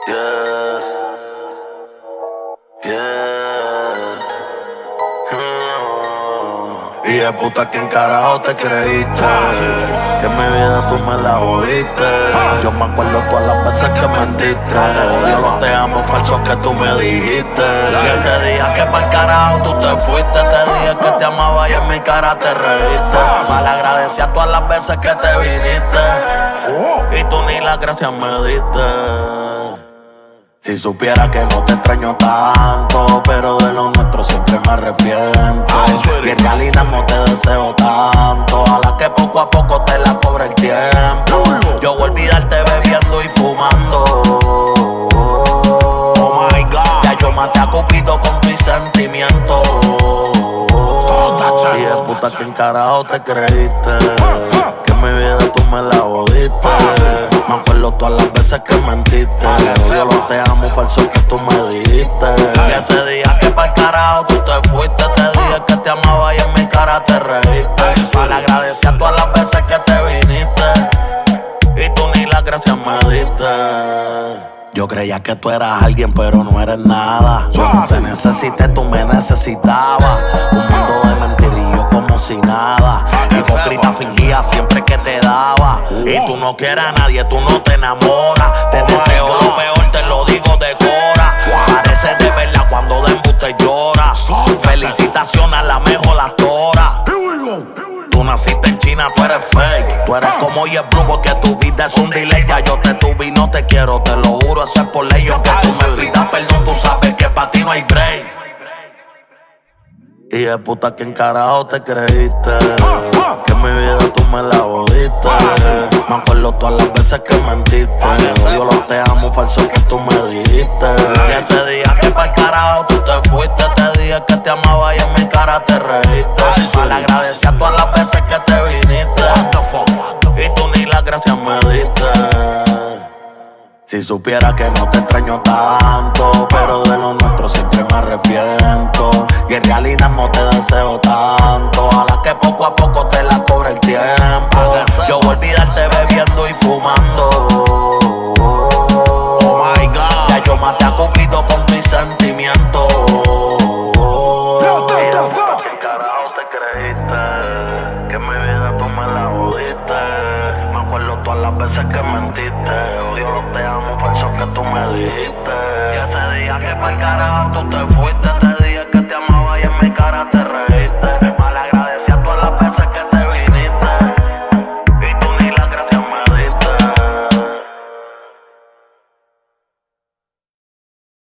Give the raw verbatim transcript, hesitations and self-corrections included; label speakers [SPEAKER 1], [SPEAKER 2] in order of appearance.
[SPEAKER 1] Yeah, yeah. Mm. Y de puta, ¿quién carajo te creíste? Que en mi vida tú me la jodiste. Yo me acuerdo todas las veces que mentiste. Yo los te amo falsos que tú me dijiste. Y ese día que pa'l carajo tú te fuiste, te dije que te amaba y en mi cara te reíste. Mal agradeci a todas las veces que te viniste y tú ni las gracias me diste. Si supiera que no te extraño tanto, pero de lo nuestro siempre me arrepiento. Y en realidad no te deseo tanto, a la que poco a poco te la cobra el tiempo. Yo voy a olvidarte bebiendo y fumando. Oh my God. Ya yo maté a Cupido con mis sentimientos. Y de puta, ¿quién carajo te creíste? Que en mi vida tú me la jodiste. Me acuerdo todas las veces que mentiste. Yo los te amo falsos que tú me dijiste. Y ese día que pa'l carajo tú te fuiste, te dije que te amaba y en mi cara te reíste. Mal agradeci a todas las veces que te viniste y tú ni las gracias me diste. Yo creía que tú eras alguien, pero no eres nada. Cuando te necesité, tú me necesitabas. Un mundo de mentirillos como si nada. Hipócrita fingía siempre que te daba. Y tú no quieres a nadie, tú no te enamoras. Te deseo lo peor, te lo digo de cora. Parece de verdad cuando de embuste lloras. Felicitaciones a la mejor actora. Tú naciste en China, tú eres fake. Tú eres como Jet Blue porque tu vida es un delay. Ya yo te tuve y no te quiero, te lo juro, eso es por ley. Aunque tú me pidas perdón, tú sabes que pa' ti no hay break. Y de puta, ¿quién carajo te creíste? Que en mi vida tú me la jodiste. Me acuerdo todas las veces que mentiste. Yo los te amo falsos que tú me dijiste. Y ese día que pa'l carajo tú te fuiste, te dije que te amaba y en mi cara te reíste. Mal agradeci a todas las veces que te viniste y tú ni las gracias me diste. Si supiera que no te extraño tanto, pero de lo nuestro siempre me arrepiento. Y en realidad no te deseo tanto, a la que poco a poco te la cobra el tiempo. Yo voy a olvidarte bebiendo y fumando. Oh my God. Ya yo maté a Cupido con mis sentimientos. ¿Qué carajo te creíste? Que en mi vida tú me la jodiste. Me acuerdo todas las veces que mentiste. Odio los te amo falsos que tú me dijiste. Y ese día que pa'l carajo tú te fuiste, te dije que te amaba y en mi casa